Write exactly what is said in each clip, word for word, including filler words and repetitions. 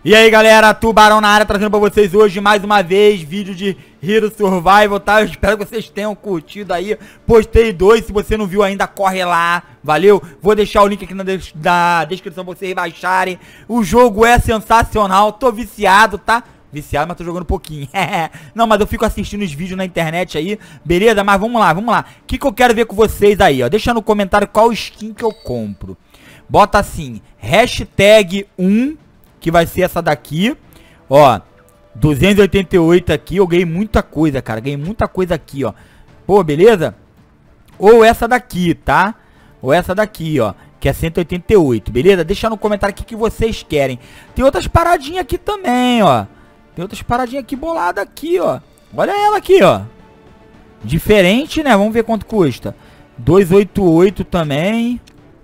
E aí galera, Tubarão na área, trazendo pra vocês hoje mais uma vez vídeo de Hero Survival, tá? Eu espero que vocês tenham curtido aí. Postei dois, se você não viu ainda, corre lá, valeu? Vou deixar o link aqui na, de na descrição pra vocês baixarem. O jogo é sensacional, tô viciado, tá? Viciado, mas tô jogando um pouquinho. Não, mas eu fico assistindo os vídeos na internet aí, beleza? Mas vamos lá, vamos lá. O que que eu quero ver com vocês aí, ó? Deixa no comentário qual skin que eu compro. Bota assim, hashtag um... que vai ser essa daqui, ó, duzentos e oitenta e oito aqui, eu ganhei muita coisa, cara, ganhei muita coisa aqui, ó, pô, beleza? Ou essa daqui, tá? Ou essa daqui, ó, que é cento e oitenta e oito, beleza? Deixa no comentário o que, que vocês querem. Tem outras paradinhas aqui também, ó, tem outras paradinhas aqui boladas aqui, ó, olha ela aqui, ó, diferente, né? Vamos ver quanto custa, duzentos e oitenta e oito também.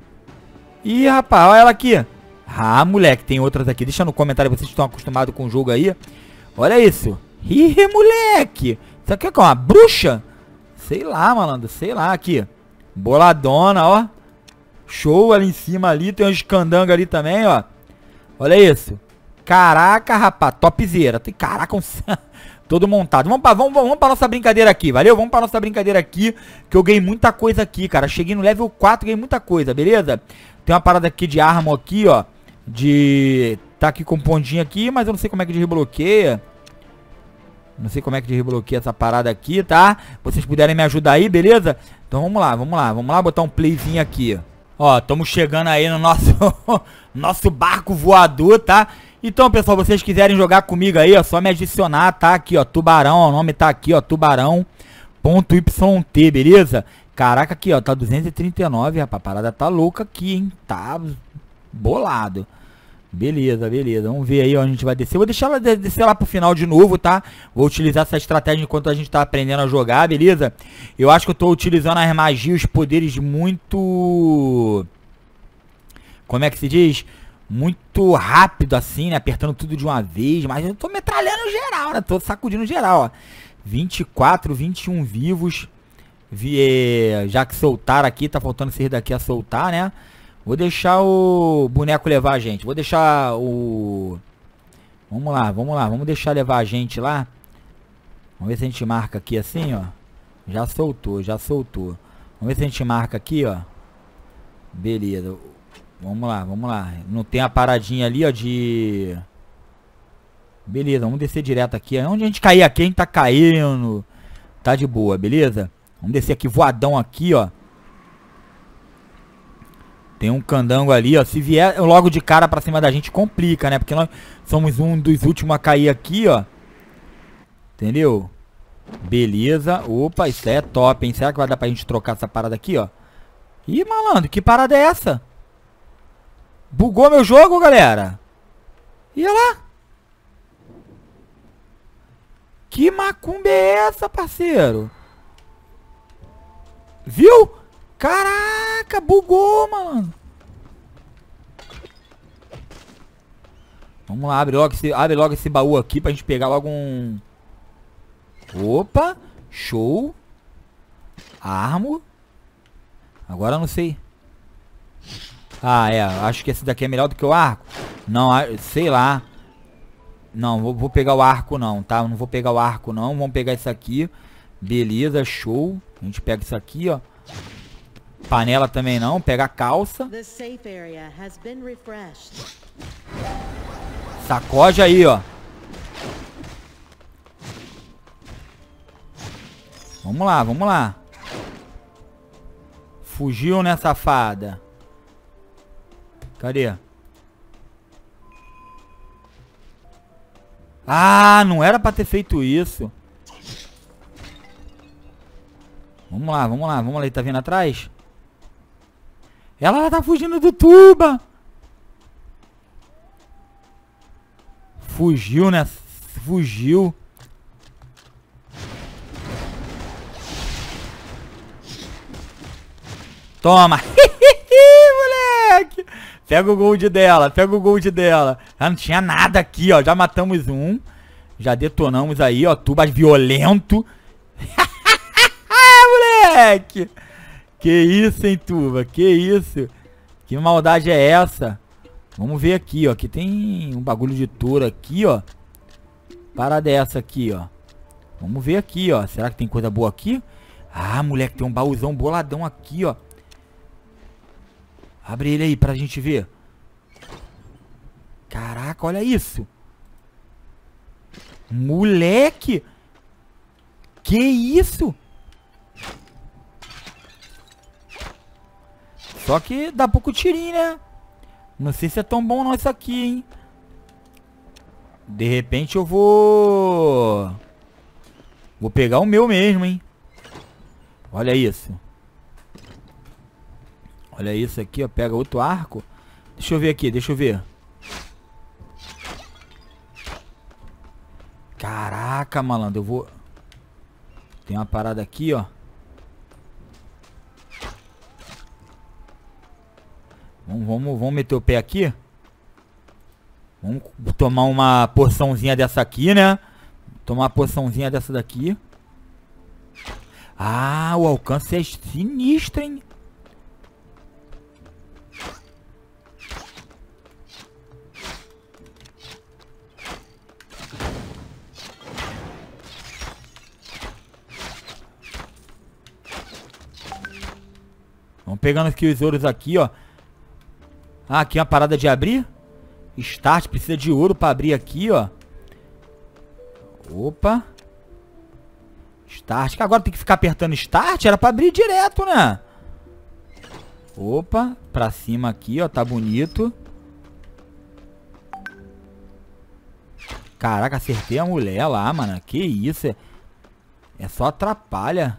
Ih, rapaz, olha ela aqui. Ah, moleque, tem outras aqui. Deixa no comentário, vocês estão acostumados com o jogo aí. Olha isso. Ih, moleque. Isso aqui é uma bruxa? Sei lá, malandro. Sei lá, aqui. Boladona, ó. Show ali em cima ali. Tem uns candangos ali também, ó. Olha isso. Caraca, rapaz. Topzera. Tem, caraca, um... todo montado. Vamos pra, vamos, vamos pra nossa brincadeira aqui, valeu? Vamos pra nossa brincadeira aqui, que eu ganhei muita coisa aqui, cara. Cheguei no level quatro, ganhei muita coisa, beleza? Tem uma parada aqui de arma aqui, ó. De... tá aqui com pontinho aqui, mas eu não sei como é que desbloqueia. Não sei como é que desbloqueia essa parada aqui, tá? Vocês puderem me ajudar aí, beleza? Então vamos lá, vamos lá. Vamos lá botar um playzinho aqui, ó. Estamos chegando aí no nosso... nosso barco voador, tá? Então, pessoal, vocês quiserem jogar comigo aí, ó, só me adicionar, tá? Aqui, ó, Tubarão, ó, o nome tá aqui, ó, tubarão ponto Y T, beleza? Caraca, aqui, ó, tá duzentos e trinta e nove, rapaz, a parada tá louca aqui, hein? Tá bolado. Beleza, beleza, vamos ver aí onde a gente vai descer. Vou deixar ela descer lá pro final de novo, tá? Vou utilizar essa estratégia enquanto a gente tá aprendendo a jogar, beleza? Eu acho que eu tô utilizando as magias, os poderes muito... como é que se diz? Muito rápido assim, né? Apertando tudo de uma vez. Mas eu tô metralhando geral, né? Tô sacudindo geral, ó. vinte e quatro, vinte e um vivos. Vi, já que soltaram aqui, tá faltando esses daqui a soltar, né? Vou deixar o boneco levar a gente. Vou deixar o... vamos lá, vamos lá. Vamos deixar levar a gente lá. Vamos ver se a gente marca aqui assim, ó. Já soltou, já soltou. Vamos ver se a gente marca aqui, ó. Beleza. Vamos lá, vamos lá. Não tem a paradinha ali, ó, de... beleza, vamos descer direto aqui. Onde a gente cair aqui, a gente tá caindo. Tá de boa, beleza? Vamos descer aqui, voadão aqui, ó. Tem um candango ali, ó. Se vier logo de cara pra cima da gente, complica, né? Porque nós somos um dos últimos a cair aqui, ó. Entendeu? Beleza. Opa, isso aí é top, hein? Será que vai dar pra gente trocar essa parada aqui, ó? Ih, malandro, que parada é essa? Bugou meu jogo, galera. E olha lá. Que macumba é essa, parceiro? Viu? Caraca, bugou, mano. Vamos lá, abre logo esse, abre logo esse baú aqui pra gente pegar logo um... opa, show. Armo. Agora eu não sei. Ah, é, acho que esse daqui é melhor do que o arco. Não, sei lá. Não, vou, vou pegar o arco não, tá? Não vou pegar o arco não, vamos pegar isso aqui. Beleza, show. A gente pega isso aqui, ó. Panela também não, pega a calça. Sacode aí, ó. Vamos lá, vamos lá. Fugiu, né, safada? Cadê? Ah, não era pra ter feito isso. Vamos lá, vamos lá, vamos lá. Ele tá vindo atrás? Ela, ela tá fugindo do tuba. Fugiu, né? Fugiu. Toma. Moleque. Pega o gold dela, pega o gold dela. Já não tinha nada aqui, ó. Já matamos um. Já detonamos aí, ó. Tubas violento. Moleque. Que isso, hein, Tuba? Que isso? Que maldade é essa? Vamos ver aqui, ó. Aqui tem um bagulho de touro aqui, ó. Parada dessa aqui, ó. Vamos ver aqui, ó. Será que tem coisa boa aqui? Ah, moleque, tem um baúzão boladão aqui, ó. Abre ele aí pra gente ver. Caraca, olha isso. Moleque. Que isso? Só que dá pouco tirinho, né? Não sei se é tão bom não isso aqui, hein? De repente eu vou... Vou pegar o meu mesmo, hein? Olha isso. Olha isso aqui, ó. Pega outro arco. Deixa eu ver aqui, deixa eu ver. Caraca, malandro, eu vou... Tem uma parada aqui, ó. Vamos, vamos, vamos meter o pé aqui. Vamos tomar uma porçãozinha dessa aqui, né? Tomar uma porçãozinha dessa daqui. Ah, o alcance é sinistro, hein? Vamos pegando aqui os ouros aqui, ó. Ah, aqui uma parada de abrir. Start, precisa de ouro pra abrir aqui, ó. Opa. Start, que agora tem que ficar apertando Start. Era pra abrir direto, né? Opa, pra cima aqui, ó. Tá bonito. Caraca, acertei a mulher lá, mano. Que isso, é, é só atrapalha.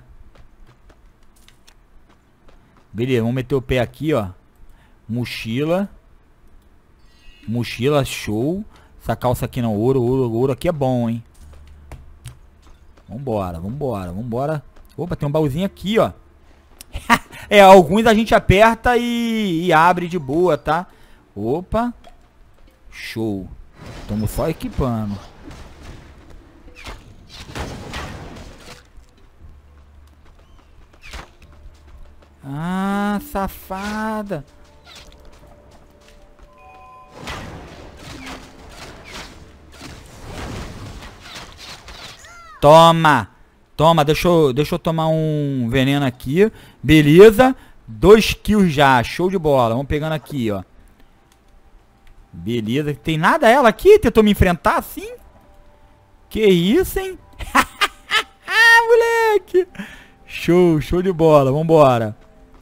Beleza, vamos meter o pé aqui, ó. Mochila. Mochila, show. Essa calça aqui não, ouro, ouro, ouro aqui é bom, hein. Vambora, vambora, vambora. Opa, tem um baúzinho aqui, ó. É, alguns a gente aperta e, e abre de boa, tá? Opa. Show. Estamos só equipando. Ah, safada. Toma. Toma, deixa eu, deixa eu tomar um veneno aqui. Beleza. Dois kills já. Show de bola. Vamos pegando aqui, ó. Beleza. Tem nada ela aqui? Tentou me enfrentar assim? Que isso, hein? Moleque. Show, show de bola. Vambora.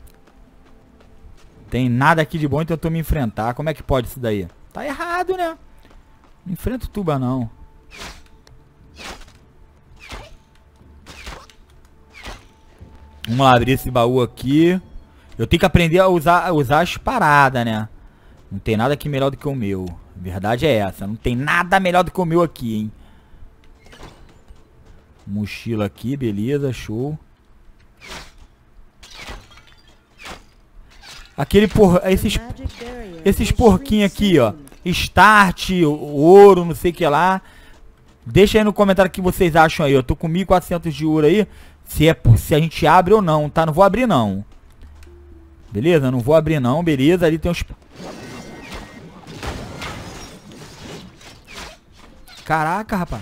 Tem nada aqui de bom e tentou me enfrentar. Como é que pode isso daí? Tá errado, né? Não enfrenta o tuba, não. Vamos lá, abrir esse baú aqui. Eu tenho que aprender a usar, a usar as paradas, né? Não tem nada aqui melhor do que o meu. A verdade é essa. Não tem nada melhor do que o meu aqui, hein? Mochila aqui, beleza, show. Aquele por... Esses, esses porquinhos aqui, ó. Start, ouro, não sei o que lá. Deixa aí no comentário o que vocês acham aí. Eu tô com mil e quatrocentos de ouro aí. Se, é, se a gente abre ou não, tá? Não vou abrir, não. Beleza? Não vou abrir, não. Beleza, ali tem uns... Caraca, rapaz.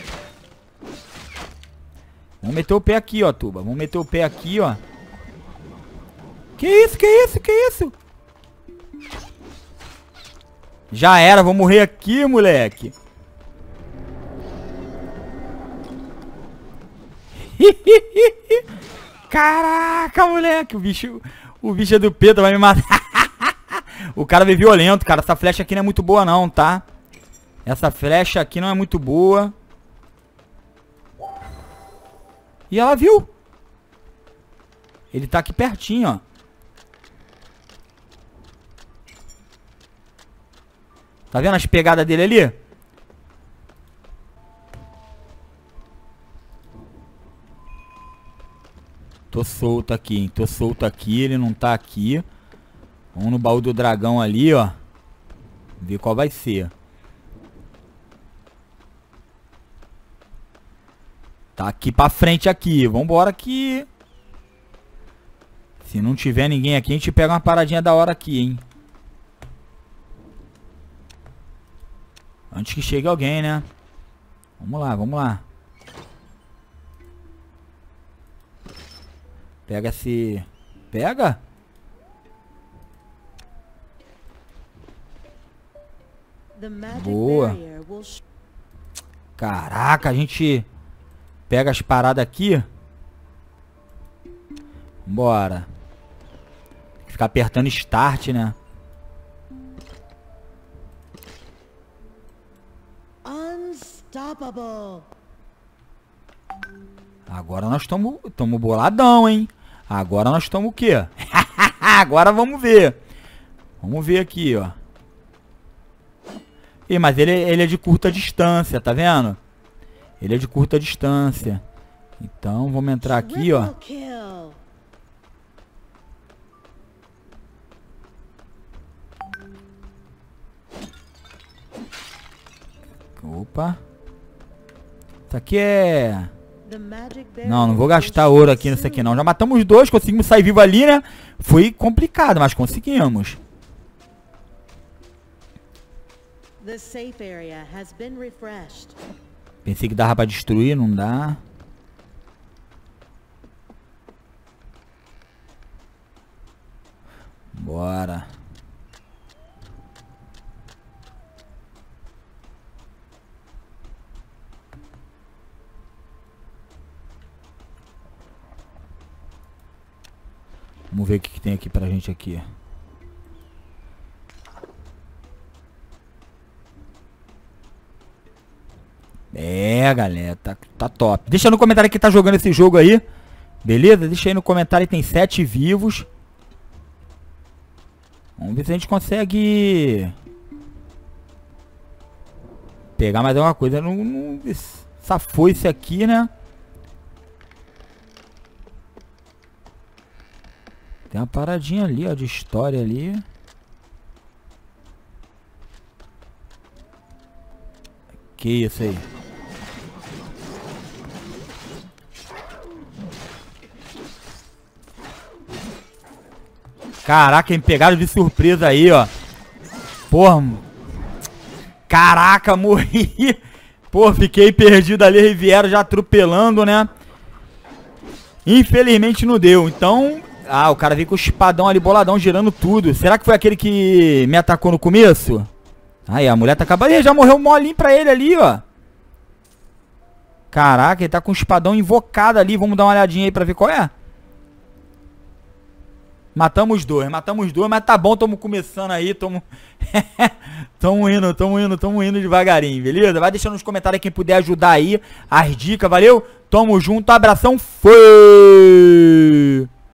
Vamos meter o pé aqui, ó, tuba. Vamos meter o pé aqui, ó. Que isso, que isso, que isso? Já era, vou morrer aqui, moleque. Caraca, moleque. O bicho, o bicho é do Pedro, vai me matar. O cara veio violento, cara. Essa flecha aqui não é muito boa não, tá? Essa flecha aqui não é muito boa. E ela viu. Ele tá aqui pertinho, ó. Tá vendo as pegadas dele ali? Tô solto aqui, hein? Tô solto aqui, ele não tá aqui. Vamos no baú do dragão ali, ó. Ver qual vai ser. Tá aqui pra frente aqui. Vambora aqui. Se não tiver ninguém aqui, a gente pega uma paradinha da hora aqui, hein? Antes que chegue alguém, né? Vamos lá, vamos lá. Pega esse... Pega? Boa. Caraca, a gente pega as paradas aqui. Bora. Tem que ficar apertando start, né? Agora nós estamos estamos boladão, hein? Agora nós estamos o quê? Agora vamos ver. Vamos ver aqui, ó. Ih, mas ele, ele é de curta distância, tá vendo? Ele é de curta distância. Então, vamos entrar aqui, ó. Opa. Isso aqui é... Não, não vou gastar ouro aqui nisso aqui não. Já matamos dois, conseguimos sair vivo ali, né? Foi complicado, mas conseguimos. Pensei que dava pra destruir, não dá. Bora. Vamos ver o que, que tem aqui pra gente aqui. É, galera, tá, tá top. Deixa no comentário quem tá jogando esse jogo aí. Beleza? Deixa aí no comentário, tem sete vivos. Vamos ver se a gente consegue pegar mais alguma coisa. Não, não safou esse aqui, né? Tem uma paradinha ali, ó, de história ali. Que isso aí? Caraca, me pegaram de surpresa aí, ó. Porra. Caraca, morri. Pô, fiquei perdido ali, Riviera já atropelando, né? Infelizmente não deu, então... Ah, o cara veio com o espadão ali, boladão, girando tudo. Será que foi aquele que me atacou no começo? Aí, a mulher tá acabando. Ih, já morreu molinho pra ele ali, ó. Caraca, ele tá com o espadão invocado ali. Vamos dar uma olhadinha aí pra ver qual é. Matamos dois, matamos dois, mas tá bom, tamo começando aí, tamo... tamo indo, tamo indo, tamo indo devagarinho, beleza? Vai deixando nos comentários quem puder ajudar aí, as dicas, valeu? Tamo junto, abração, foi!